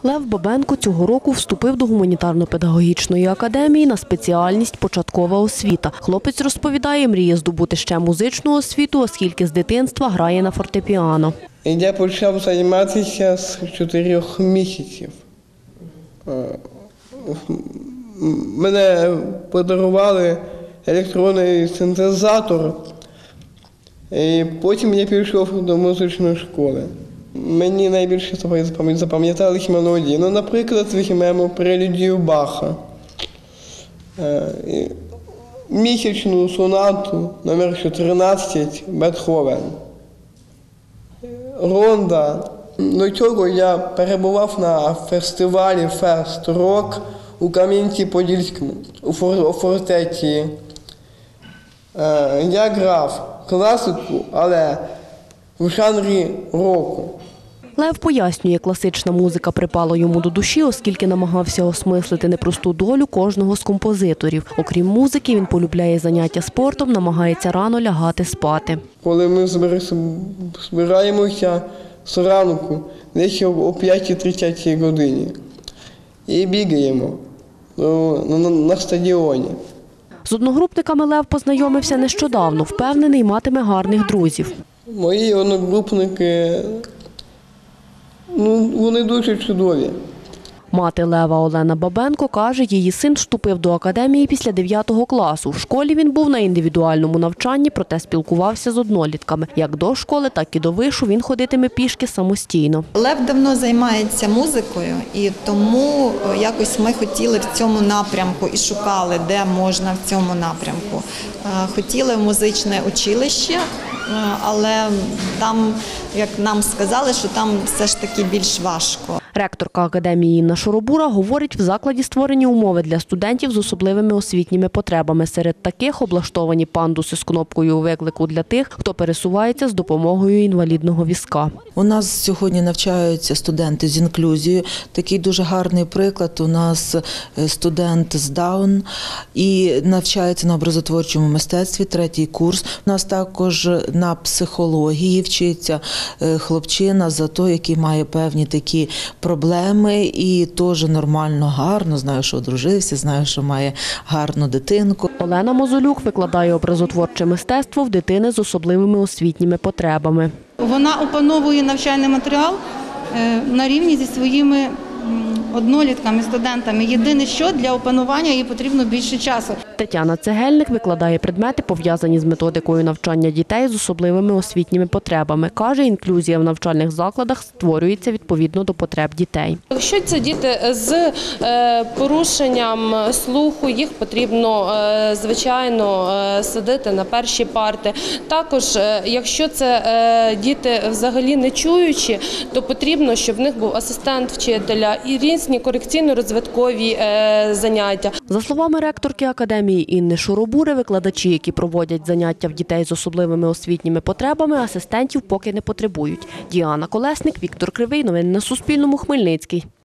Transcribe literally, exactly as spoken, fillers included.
Лев Бабенко цього року вступив до гуманітарно-педагогічної академії на спеціальність «Початкова освіта». Хлопець розповідає, мріє здобути ще музичну освіту, оскільки з дитинства грає на фортепіано. Я почав займатися з чотирьох місяців. Мене подарували електронний синтезатор, і потім я пішов до музичної школи. Мені найбільше запам'яталися мелодії. Ну, наприклад, візьмемо прелюдію Баха, місячну сонату номер чотирнадцять Бетховен, ронда. До цього я перебував на фестивалі «Фест Рок» у Кам'янці-Подільському, у фортеті. Я грав класику, але в жанрі року. Лев пояснює, класична музика припала йому до душі, оскільки намагався осмислити непросту долю кожного з композиторів. Окрім музики, він полюбляє заняття спортом, намагається рано лягати спати. Коли ми збираємося зранку, десь о п'ятій тридцятій годині, і бігаємо на стадіоні. З одногрупниками Лев познайомився нещодавно, впевнений, матиме гарних друзів. Мої одногрупники, ну, вони дуже чудові. Мати Лева Олена Бабенко каже, її син вступив до академії після дев'ятого класу. В школі він був на індивідуальному навчанні, проте спілкувався з однолітками. Як до школи, так і до вишу він ходитиме пішки самостійно. Лев давно займається музикою, і тому якось ми хотіли в цьому напрямку і шукали, де можна в цьому напрямку. Хотіли в музичне училище, але там, як нам сказали, що там все ж таки більш важко. Ректорка академії Інна Шоробура говорить, в закладі створені умови для студентів з особливими освітніми потребами. Серед таких облаштовані пандуси з кнопкою виклику для тих, хто пересувається з допомогою інвалідного візка. У нас сьогодні навчаються студенти з інклюзією. Такий дуже гарний приклад. У нас студент з Даун і навчається на образотворчому мистецтві, третій курс. У нас також на психології вчиться хлопчина за той, який має певні такі проблеми і теж нормально, гарно, знаю, що одружився, знаю, що має гарну дитинку. Олена Мозолюк викладає образотворче мистецтво в дитини з особливими освітніми потребами. Вона опановує навчальний матеріал на рівні зі своїми однолітками, студентами. Єдине, що для опанування їй потрібно більше часу. Тетяна Цегельник викладає предмети, пов'язані з методикою навчання дітей з особливими освітніми потребами. Каже, інклюзія в навчальних закладах створюється відповідно до потреб дітей. Якщо це діти з порушенням слуху, їх потрібно, звичайно, садити на перші парти. Також, якщо це діти взагалі не чуючі, то потрібно, щоб в них був асистент вчителя і різні корекційно-розвиткові заняття. За словами ректорки академії Інни Шоробури, викладачі, які проводять заняття в дітей з особливими освітніми потребами, асистентів поки не потребують. Діана Колесник, Віктор Кривий. Новини на Суспільному. Хмельницький.